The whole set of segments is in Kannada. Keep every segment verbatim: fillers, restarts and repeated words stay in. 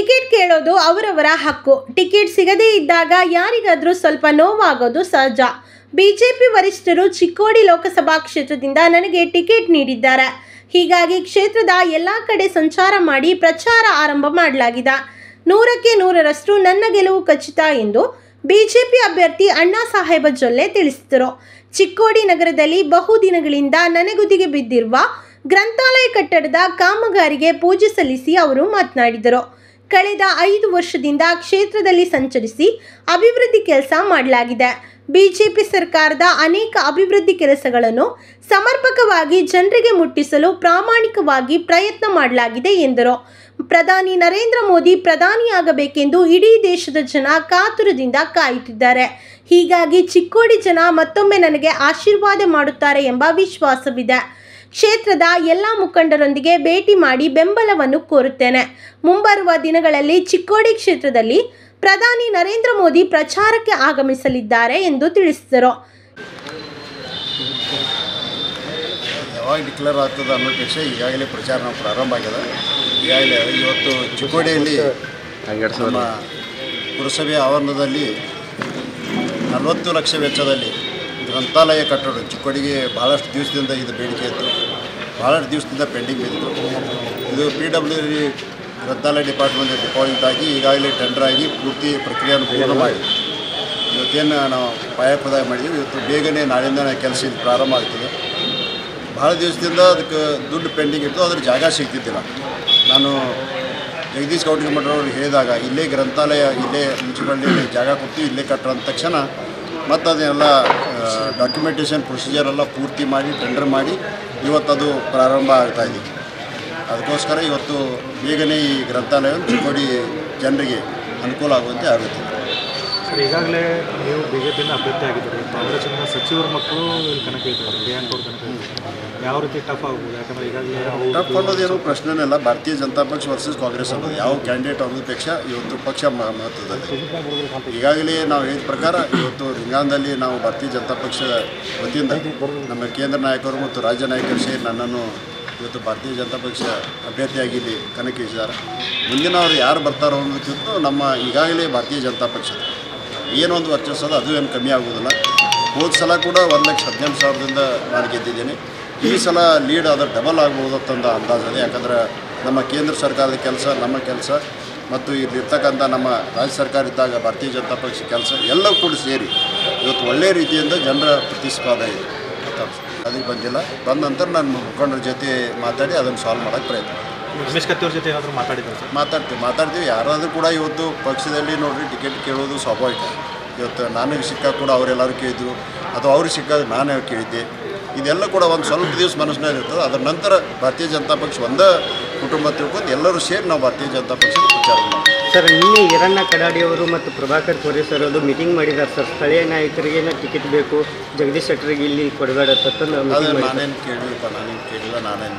ಟಿಕೆಟ್ ಕೇಳೋದು ಅವರವರ ಹಕ್ಕು. ಟಿಕೆಟ್ ಸಿಗದೇ ಇದ್ದಾಗ ಯಾರಿಗಾದರೂ ಸ್ವಲ್ಪ ನೋವಾಗೋದು ಸಹಜ. ಬಿಜೆಪಿ ವರಿಷ್ಠರು ಚಿಕ್ಕೋಡಿ ಲೋಕಸಭಾ ಕ್ಷೇತ್ರದಿಂದ ನನಗೆ ಟಿಕೆಟ್ ನೀಡಿದ್ದಾರೆ. ಹೀಗಾಗಿ ಕ್ಷೇತ್ರದ ಎಲ್ಲ ಕಡೆ ಸಂಚಾರ ಮಾಡಿ ಪ್ರಚಾರ ಆರಂಭ ಮಾಡಲಾಗಿದೆ. ನೂರಕ್ಕೆ ನೂರರಷ್ಟು ನನ್ನ ಗೆಲುವು ಖಚಿತ ಎಂದು ಬಿಜೆಪಿ ಅಭ್ಯರ್ಥಿ ಅಣ್ಣಾ ಸಾಹೇಬ ಜೊಲ್ಲೆ ತಿಳಿಸಿದರು. ಚಿಕ್ಕೋಡಿ ನಗರದಲ್ಲಿ ಬಹುದಿನಗಳಿಂದ ನನೆಗುದಿಗೆ ಬಿದ್ದಿರುವ ಗ್ರಂಥಾಲಯ ಕಟ್ಟಡದ ಕಾಮಗಾರಿಗೆ ಪೂಜೆ ಸಲ್ಲಿಸಿ ಅವರು ಮಾತನಾಡಿದರು. ಕಳೆದ ಐದು ವರ್ಷದಿಂದ ಕ್ಷೇತ್ರದಲ್ಲಿ ಸಂಚರಿಸಿ ಅಭಿವೃದ್ಧಿ ಕೆಲಸ ಮಾಡಲಾಗಿದೆ. ಬಿಜೆಪಿ ಸರ್ಕಾರದ ಅನೇಕ ಅಭಿವೃದ್ಧಿ ಕೆಲಸಗಳನ್ನು ಸಮರ್ಪಕವಾಗಿ ಜನರಿಗೆ ಮುಟ್ಟಿಸಲು ಪ್ರಾಮಾಣಿಕವಾಗಿ ಪ್ರಯತ್ನ ಮಾಡಲಾಗಿದೆ ಎಂದರು. ಪ್ರಧಾನಿ ನರೇಂದ್ರ ಮೋದಿ ಪ್ರಧಾನಿಯಾಗಬೇಕೆಂದು ಇಡೀ ದೇಶದ ಜನ ಕಾತುರದಿಂದ ಕಾಯುತ್ತಿದ್ದಾರೆ. ಹೀಗಾಗಿ ಚಿಕ್ಕೋಡಿ ಜನ ಮತ್ತೊಮ್ಮೆ ನನಗೆ ಆಶೀರ್ವಾದ ಮಾಡುತ್ತಾರೆ ಎಂಬ ವಿಶ್ವಾಸವಿದೆ. ಕ್ಷೇತ್ರದ ಎಲ್ಲ ಮುಖಂಡರೊಂದಿಗೆ ಭೇಟಿ ಮಾಡಿ ಬೆಂಬಲವನ್ನು ಕೋರುತ್ತೇನೆ. ಮುಂಬರುವ ದಿನಗಳಲ್ಲಿ ಚಿಕ್ಕೋಡಿ ಕ್ಷೇತ್ರದಲ್ಲಿ ಪ್ರಧಾನಿ ನರೇಂದ್ರ ಮೋದಿ ಪ್ರಚಾರಕ್ಕೆ ಆಗಮಿಸಲಿದ್ದಾರೆ ಎಂದು ತಿಳಿಸಿದರು. ಯಾವಾಗ ಡಿಕ್ಲೇರ್ ಆಗ್ತದೆ ಅನ್ನೋದಕ್ಕೆ ಈಗಾಗಲೇ ಪ್ರಚಾರ ನಾವು ಪ್ರಾರಂಭ ಆಗಿದೆ. ಈಗಾಗಲೇ ಇವತ್ತು ಚಿಕ್ಕೋಡಿಯಲ್ಲಿ ನಮ್ಮ ಪುರಸಭೆ ಆವರಣದಲ್ಲಿ ನಲವತ್ತು ಲಕ್ಷ ವೆಚ್ಚದಲ್ಲಿ ಗ್ರಂಥಾಲಯ ಕಟ್ಟಡ ಚಿಕ್ಕೋಡಿಗೆ ಭಾಳಷ್ಟು ದಿವಸದಿಂದ ಇದು ಬೇಡಿಕೆ ಇತ್ತು. ಭಾಳಷ್ಟು ದಿವಸದಿಂದ ಪೆಂಡಿಂಗ್ ಬಿದ್ದಿತ್ತು. ಇದು ಪಿ ಡಬ್ಲ್ಯೂ ಡಿ ಗ್ರಂಥಾಲಯ ಡಿಪಾರ್ಟ್ಮೆಂಟ್ ಡಿಪಾಸಿಟ್ ಆಗಿ ಈಗಾಗಲೇ ಟೆಂಡರ್ ಆಗಿ ಪೂರ್ತಿ ಪ್ರಕ್ರಿಯೆಯನ್ನು ಪೂರ್ಣ ಮಾಡಿ ಇವತ್ತೇನು ನಾವು ಪಾಯಪದಾಯ ಮಾಡಿದ್ದೀವಿ. ಇವತ್ತು ಬೇಗನೆ ನಾಳಿಂದ ಕೆಲಸ ಇದು ಪ್ರಾರಂಭ ಆಗ್ತದೆ. ಭಾಳ ದಿವಸದಿಂದ ಅದಕ್ಕೆ ದುಡ್ಡು ಪೆಂಡಿಂಗ್ ಇತ್ತು, ಅದ್ರ ಜಾಗ ಸಿಗ್ತಿದ್ದಿಲ್ಲ. ನಾನು ಜಗದೀಶ್ ಗೌಡ್ರಿಗೆ ಮಠವ್ರಿಗೆ ಹೇಳಿದಾಗ ಇಲ್ಲೇ ಗ್ರಂಥಾಲಯ ಇಲ್ಲೇ ಮುನ್ಸಿಪಾಲ್ಟಿಯಲ್ಲಿ ಜಾಗ ಕೊಡ್ತೀವಿ, ಇಲ್ಲೇ ಕಟ್ಟರ ಅಂದ ತಕ್ಷಣ ಮತ್ತು ಅದನ್ನೆಲ್ಲ ಡಾಕ್ಯುಮೆಂಟೇಷನ್ ಪ್ರೊಸೀಜರ್ ಎಲ್ಲ ಪೂರ್ತಿ ಮಾಡಿ ಟೆಂಡರ್ ಮಾಡಿ ಇವತ್ತದು ಪ್ರಾರಂಭ ಆಗ್ತಾಯಿದೆ. ಅದಕ್ಕೋಸ್ಕರ ಇವತ್ತು ಬೇಗನೆ ಈ ಗ್ರಂಥಾಲಯವನ್ನು ಚಿಕ್ಕೋಡಿ ಜನರಿಗೆ ಅನುಕೂಲ ಆಗುವಂತೆ ಆಗುತ್ತೆ. ಸರ್, ಈಗಾಗಲೇ ನೀವು ಬಿ ಜೆ ಪಿಯಿಂದ ಅಭ್ಯರ್ಥಿ ಆಗಿದ್ದೀರಿ. ಕಾಂಗ್ರೆಸ್ಸಿನ ಸಚಿವರ ಮಕ್ಕಳು ಇಲ್ಲಿ ಕನಕ ಇದ್ದಾರೆ, ಪ್ರಿಯಾಂಕ್ ಅವ್ರ ಕನಕ ಇದ್ದಾರೆ. ಯಾವ ರೀತಿ ಟಫ್ ಆಗ್ಬೋದು? ಯಾಕಂದರೆ ಈಗಾಗಲೇ ಟಫ್ ಅನ್ನೋದೇನು ಪ್ರಶ್ನೆನೇ ಇಲ್ಲ. ಭಾರತೀಯ ಜನತಾ ಪಕ್ಷ ವರ್ಸಸ್ ಕಾಂಗ್ರೆಸ್ ಅನ್ನೋದು ಯಾವ ಕ್ಯಾಂಡಿಡೇಟ್ ಅನ್ನೋದಪೇಕ್ಷ ಇವತ್ತು ಪಕ್ಷ ಮಹತ್ವದಲ್ಲಿ. ಈಗಾಗಲೇ ನಾವು ಹೇಳಿದ ಪ್ರಕಾರ ಇವತ್ತು ಲಿಂಗಾಂಗದಲ್ಲಿ ನಾವು ಭಾರತೀಯ ಜನತಾ ಪಕ್ಷದ ವತಿಯಿಂದ ನಮ್ಮ ಕೇಂದ್ರ ನಾಯಕರು ಮತ್ತು ರಾಜ್ಯ ನಾಯಕರು ಸೇರಿ ನನ್ನನ್ನು ಇವತ್ತು ಭಾರತೀಯ ಜನತಾ ಪಕ್ಷ ಅಭ್ಯರ್ಥಿಯಾಗಿ ಇಲ್ಲಿ ಕಣಕ್ಕಿಳಿಸಿದ್ದಾರೆ. ಮುಂದಿನ ಅವರು ಯಾರು ಬರ್ತಾರೋ ಅನ್ನೋದಕ್ಕಿಂತ ನಮ್ಮ ಈಗಾಗಲೇ ಭಾರತೀಯ ಜನತಾ ಪಕ್ಷದ ಏನೊಂದು ವರ್ಚಸ್ಸದ ಅದು ಏನು ಕಮ್ಮಿ ಆಗೋದಿಲ್ಲ. ಹೋದ ಸಲ ಕೂಡ ಒಂದು ಲಕ್ಷ ಹದಿನೆಂಟು ಸಾವಿರದಿಂದ ನಾನು ಗೆದ್ದಿದ್ದೇನೆ. ಈ ಸಲ ಲೀಡ್ ಆದರೆ ಡಬಲ್ ಆಗ್ಬೋದತ್ತಂದ ಅಂದಾಜದೆ. ಯಾಕಂದ್ರೆ ನಮ್ಮ ಕೇಂದ್ರ ಸರ್ಕಾರದ ಕೆಲಸ, ನಮ್ಮ ಕೆಲಸ ಮತ್ತು ಇಲ್ಲಿರ್ತಕ್ಕಂಥ ನಮ್ಮ ರಾಜ್ಯ ಸರ್ಕಾರ ಇದ್ದಾಗ ಭಾರತೀಯ ಜನತಾ ಪಕ್ಷ ಕೆಲಸ ಎಲ್ಲವೂ ಕೂಡ ಸೇರಿ ಇವತ್ತು ಒಳ್ಳೆಯ ರೀತಿಯಿಂದ ಜನರ ಪ್ರತಿಸ್ಪರ್ಧೆ ಇದೆ. ಅದಕ್ಕೆ ಬಂದಿಲ್ಲ. ಬಂದ ನಂತರ ನಾನು ಮುಖಂಡರ ಜೊತೆ ಮಾತಾಡಿ ಅದನ್ನು ಸಾಲ್ವ್ ಮಾಡೋಕ್ಕೆ ಪ್ರಯತ್ನ ರಮೇಶ್ ಕತ್ತಿ ಅವ್ರ ಜೊತೆ ಏನಾದರೂ ಮಾತಾಡಿದ್ದಾರೆ ಸರ್? ಮಾತಾಡ್ತೀವಿ ಮಾತಾಡ್ತೀವಿ ಯಾರಾದರೂ ಕೂಡ ಇವತ್ತು ಪಕ್ಷದಲ್ಲಿ ನೋಡಿರಿ ಟಿಕೆಟ್ ಕೇಳೋದು ಸ್ವಾಭಾವಿಕ. ಇವತ್ತು ನನಗೆ ಸಿಕ್ಕಾಗ ಕೂಡ ಅವರೆಲ್ಲರೂ ಕೇಳಿದ್ರು, ಅಥವಾ ಅವ್ರಿಗೆ ಸಿಕ್ಕಾಗ ನಾನೇ ಕೇಳಿದ್ದೆ. ಇದೆಲ್ಲ ಕೂಡ ಒಂದು ಸ್ವಲ್ಪ ದಿವಸ ಮನಸ್ಸಿನಲ್ಲಿ ಇರ್ತದೆ. ಅದರ ನಂತರ ಭಾರತೀಯ ಜನತಾ ಪಕ್ಷ ಒಂದೇ ಕುಟುಂಬ ತಿಳ್ಕೊಂಡು ಎಲ್ಲರೂ ಸೇರಿ ನಾವು ಭಾರತೀಯ ಜನತಾ ಪಕ್ಷದ ಪ್ರಚಾರ ಮಾಡ್ತೀವಿ. ಸರ್, ನಿನ್ನೆ ಈರಣ್ಣ ಕಡಾಡಿಯವರು ಮತ್ತು ಪ್ರಭಾಕರ್ ಕೋರೆ ಸರ್ ಅದು ಮೀಟಿಂಗ್ ಮಾಡಿದ್ದಾರೆ ಸರ್. ಸ್ಥಳೀಯ ನಾಯಕರಿಗೆ ಟಿಕೆಟ್ ಬೇಕು, ಜಗದೀಶ್ ಶೆಟ್ಟರಿಗೆ ಇಲ್ಲಿ ಕೊಡಬೇಡ ಅಂತಂದು ಅದು ನಾನೇನು ಕೇಳಿಲ್ಲಪ್ಪ, ನಾನೇನು ಕೇಳಿಲ್ಲ, ನಾನೇನು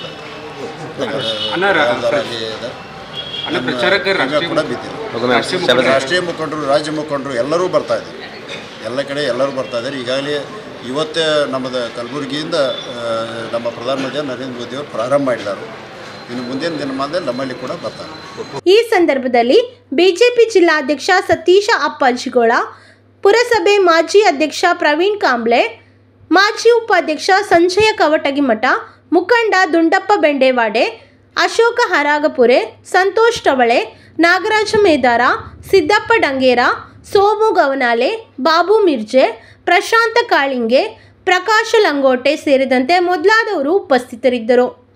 ಕೂಡ ಬಿದ್ದಿಲ್ಲ. ರಾಷ್ಟ್ರೀಯ ಮುಖಂಡರು, ರಾಜ್ಯ ಮುಖಂಡರು ಎಲ್ಲರೂ ಬರ್ತಾ ಇದ್ದಾರೆ. ಎಲ್ಲ ಕಡೆ ಎಲ್ಲರೂ ಬರ್ತಾ ಇದ್ದಾರೆ. ಈಗಾಗಲೇ ಇವತ್ತೇ ನಮ್ಮದು ಕಲಬುರಗಿಯಿಂದ ನಮ್ಮ ಪ್ರಧಾನಮಂತ್ರಿ ನರೇಂದ್ರ ಮೋದಿ ಅವರು ಪ್ರಾರಂಭ ಮಾಡಿದ್ದಾರೆ. ಇನ್ನು ಮುಂದಿನ ದಿನಮಾನದಲ್ಲಿ ನಮ್ಮಲ್ಲಿ ಕೂಡ ಬರ್ತಾರೆ. ಈ ಸಂದರ್ಭದಲ್ಲಿ ಬಿಜೆಪಿ ಜಿಲ್ಲಾಧ್ಯಕ್ಷ ಸತೀಶ ಅಪ್ಪಾಜಿಗೋಳ, ಪುರಸಭೆ ಮಾಜಿ ಅಧ್ಯಕ್ಷ ಪ್ರವೀಣ್ ಕಾಂಬ್ಳೆ, ಮಾಜಿ ಉಪಾಧ್ಯಕ್ಷ ಸಂಜಯ ಕವಟಗಿಮಠ, ಮುಖಂಡ ದುಂಡಪ್ಪ ಬೆಂಡೇವಾಡೆ, ಅಶೋಕ ಹರಾಗಪುರೆ, ಸಂತೋಷ್ ಟವಳೆ, ನಾಗರಾಜ ಮೇದಾರ, ಸಿದ್ದಪ್ಪ ಡಂಗೇರ, ಸೋಮು ಗವನಾಲೆ, ಬಾಬು ಮಿರ್ಜೆ, ಪ್ರಶಾಂತ ಕಾಳಿಂಗೆ, ಪ್ರಕಾಶ ಲಂಗೋಟೆ ಸೇರಿದಂತೆ ಮೊದಲಾದವರು ಉಪಸ್ಥಿತರಿದ್ದರು.